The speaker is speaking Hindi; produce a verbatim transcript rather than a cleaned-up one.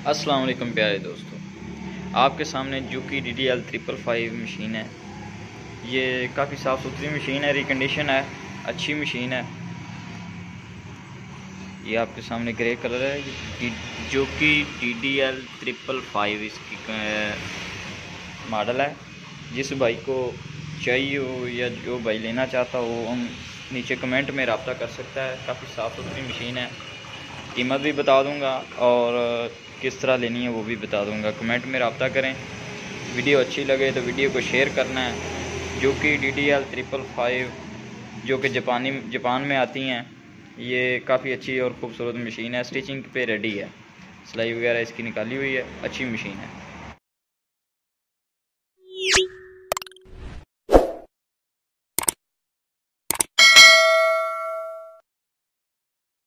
अस्सलाम वालेकुम प्यारे दोस्तों, आपके सामने जो कि D D L triple five machine है। ये काफ़ी साफ़ सुथरी मशीन है, रिकंडीशन है, अच्छी मशीन है। ये आपके सामने ग्रे कलर है जो कि D D L triple five इसकी मॉडल है। जिस भाई को चाहिए हो या जो भाई लेना चाहता हो, हम नीचे कमेंट में रब्ता कर सकता है। काफ़ी साफ़ सुथरी मशीन है, कीमत भी बता दूंगा और किस तरह लेनी है वो भी बता दूंगा। कमेंट में रब्ता करें। वीडियो अच्छी लगे तो वीडियो को शेयर करना है। जो कि D D L triple five जो कि जापानी जापान में आती हैं। ये काफ़ी अच्छी और ख़ूबसूरत मशीन है, स्टिचिंग पे रेडी है, सिलाई वगैरह इसकी निकाली हुई है, अच्छी मशीन है।